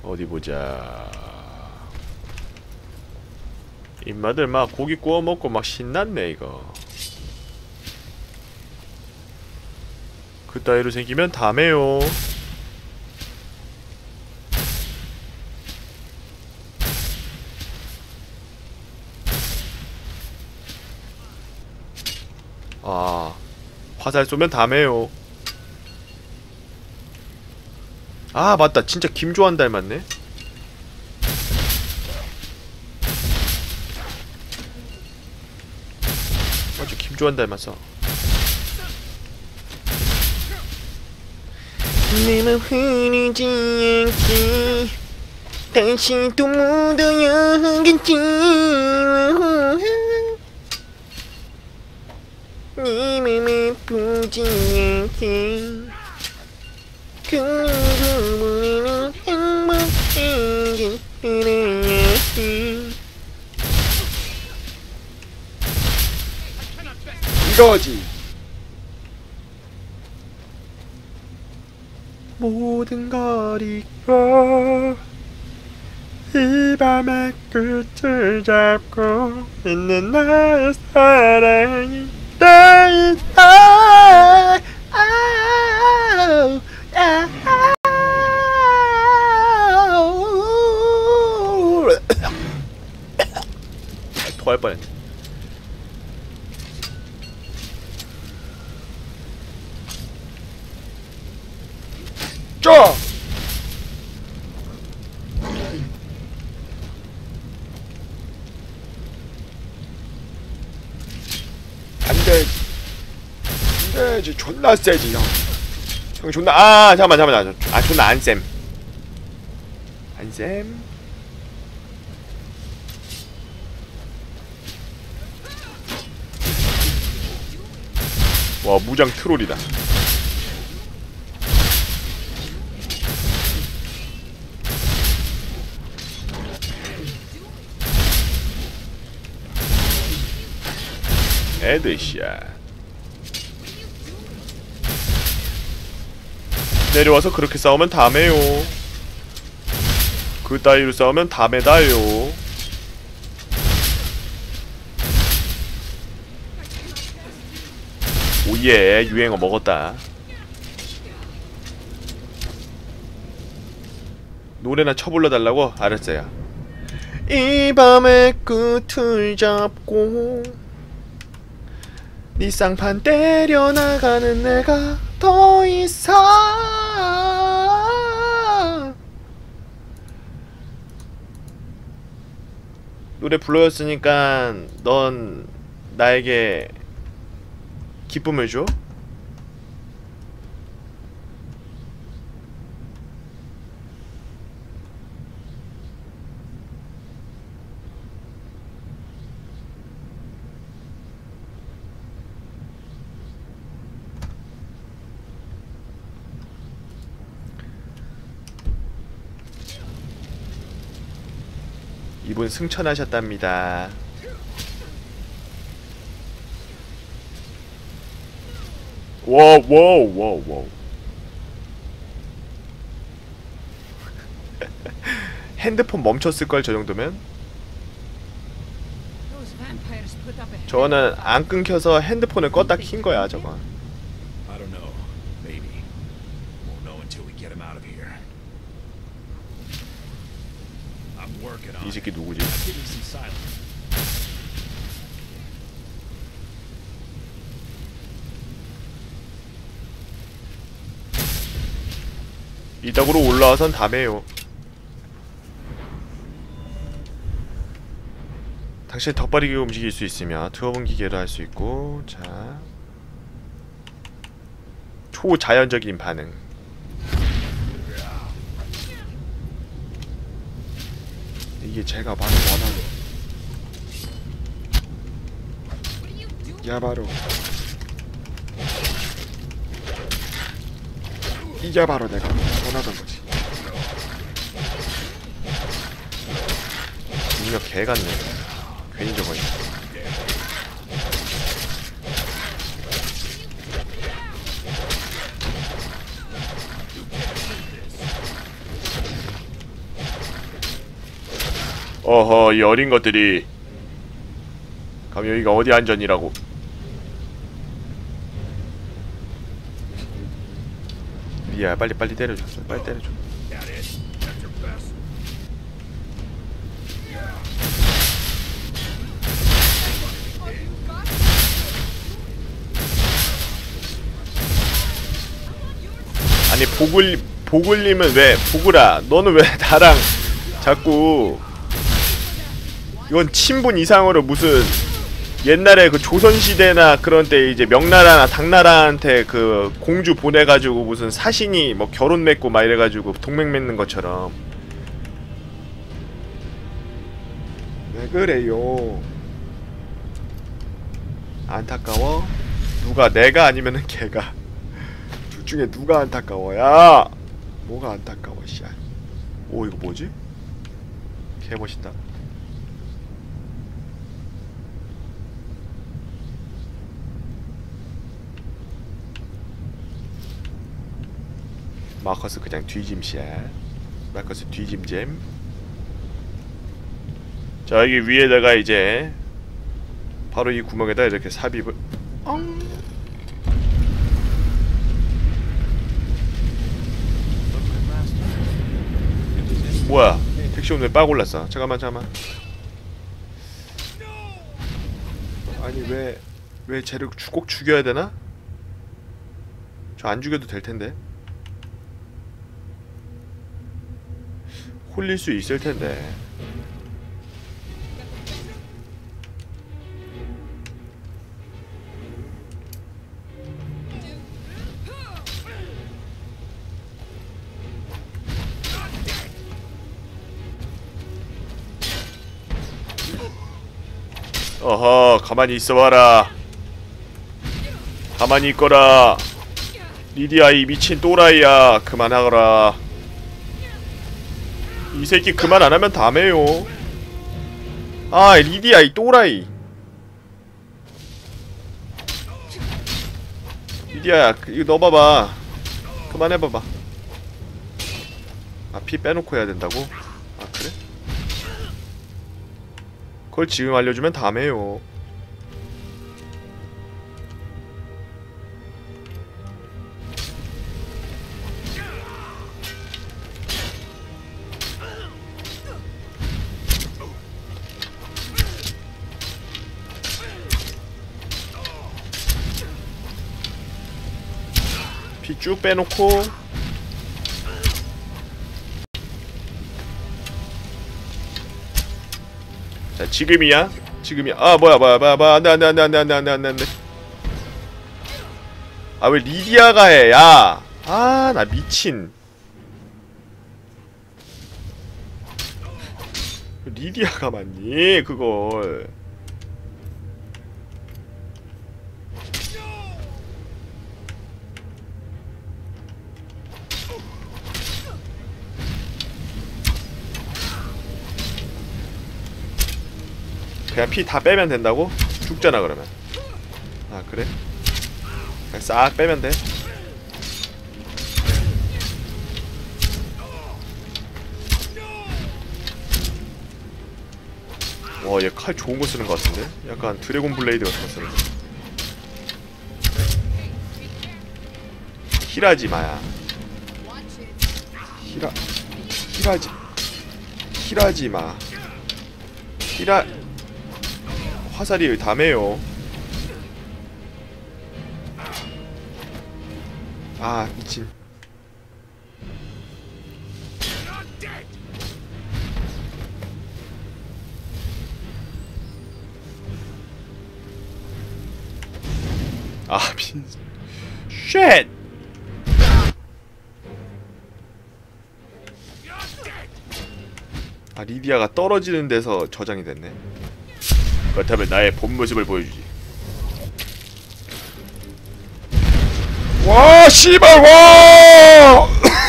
어디 보자. 인마들 막 고기 구워 먹고 막 신났네 이거. 그따위로 생기면 다메요. 아, 화살 쏘면 다메요. 아 맞다, 진짜 김조한 닮았네. 맞아, 김조한 닮았어. 내 맘 흐르지 않게 다시 또 묻어야겠지. 네 맘 아프지 않게 그 누구보다는 행복하게 살아야지. 이거지. 모든 걸 잊고 이 밤의 끝을 잡고 있는 나의 사랑이 다 있다. 토할 뻔했네. 쪼! 안되지. 안되지. 존나 세지 형. 형 존나. 아 잠깐만. 아 존나 안쌤. 안쌤. 와 무장 트롤이다. 헤드샷. 내려와서 그렇게 싸우면 다메요. 그 따위로 싸우면 다메다요. 오예, 유행어 먹었다. 노래나 쳐불러달라고? 알았어요. 이 밤의 끝을 잡고 네 쌍판 때려나가는 내가 더 이상. 노래 불러줬으니까 넌 나에게 기쁨을 줘? 이분 승천하셨답니다. 와우. 핸드폰 멈췄을걸 저 정도면? 저거는 안 끊겨서 핸드폰을 껐다 킨 거야 저거. 이 새끼 누구지? 이따구로 올라와선 다메요. 당신이 더 빠르게 움직일 수 있으며 투어분 기계로 할 수 있고. 자, 초자연적인 반응. 이게 제가 바로 원하는. 야 바로 이게 바로 내가 원하던 거지. 능력 개같네. 괜히 저거 있어. 어허, 이 어린 것들이. 그럼 여기가 어디 안전이라고. 리아, 빨리 때려줘. 빨리 때려줘. 아니, 보글님은 왜, 보글아, 너는 왜 나랑 자꾸, 이건 친분 이상으로 무슨 옛날에 그 조선시대나 그런 때 이제 명나라나 당나라한테 그 공주 보내가지고 무슨 사신이 뭐 결혼 맺고 막 이래가지고 동맹 맺는 것처럼. 왜 그래요? 안타까워? 누가, 내가 아니면은 걔가? 둘 중에 누가 안타까워? 야! 뭐가 안타까워, 씨야. 오, 이거 뭐지? 개 멋있다. 마커스 그냥 뒤짐샷. 마커스 뒤짐잼. 자, 여기 위에다가 이제 바로 이 구멍에다 이렇게 삽입을. 뭐야? 택시 오늘 빡 올랐어. 잠깐만. 아니 왜 쟤를 꼭 죽여야 되나? 저 안 죽여도 될 텐데. 홀릴 수 있을 텐데. 어허, 가만히 있어봐라. 가만히 있거라. 리디아, 이 미친 또라이야. 그만하거라. 이 새끼 그만 안하면 다메요. 아, 리디아 이 또라이. 리디아야, 이거 넣어봐봐. 그만해봐봐. 아, 피 빼놓고 해야 된다고? 아, 그래? 그걸 지금 알려주면 다메요. 피 쭉 빼놓고. 자, 지금이야. 아, 뭐야. 안돼. 아, 왜 리디아가 해, 야. 아, 나 미친. 리디아가 맞니, 그걸. 그냥 피 다 빼면 된다고? 죽잖아 그러면. 아, 그래? 그냥 싹 빼면 돼. 와, 얘 칼 좋은 거 쓰는 거 같은데? 약간 드래곤 블레이드 같은 거 쓰는데. 히라지마야. 히라지마. 화살이 다메요. 아, 미친. 아, 민. 쉣! 아, 리디아가 떨어지는 데서 저장이 됐네. 그렇다면 나의 본 모습을 보여주지. 와, 씨발, 와!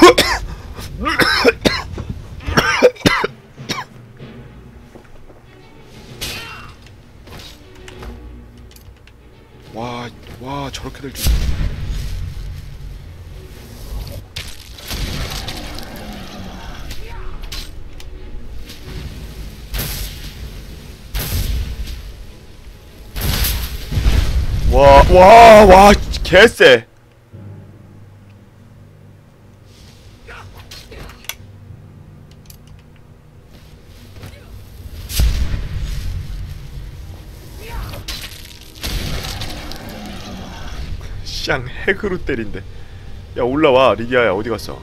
와, 저렇게 될 줄. 와 개쎄. 쌍 핵으로 때린대. 야 올라와 리디아야. 어디 갔어?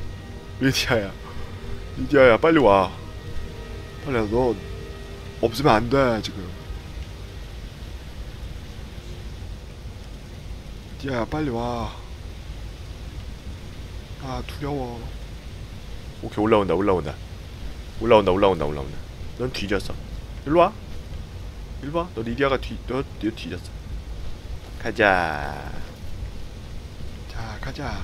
리디아야 빨리 와. 빨리 와. 너 없으면 안 돼 지금. 리디아야 빨리 와. 아 두려워. 오케이 올라온다. 넌 뒤졌어. 일로 와. 너 리디아가 너 뒤졌어. 가자. 자 가자.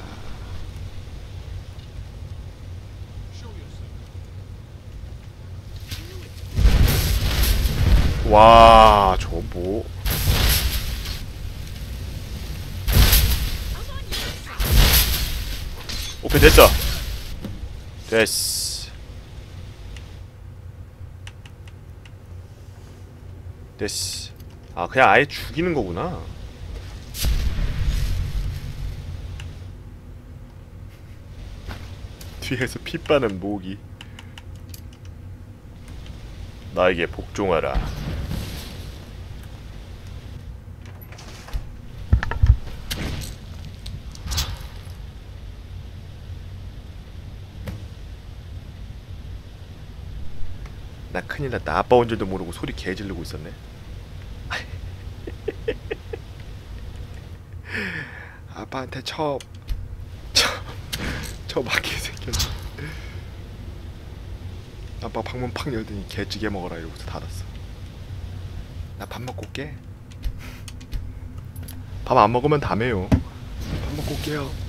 와, 저거 뭐? 오케이 됐어. 됐어. 아 그냥 아예 죽이는 거구나. 뒤에서 피 빠는 모기. 나에게 복종하라. 나 큰일 났다. 아빠 온 줄도 모르고 소리 개 지르고 있었네. 아빠한테 쳐 맞게 생겼네. 아빠 방문 팍 열더니 개찌개 먹어라 이러고서 닫았어. 나 밥 먹고 올게. 밥 안 먹으면 다매요. 밥 먹고 올게요.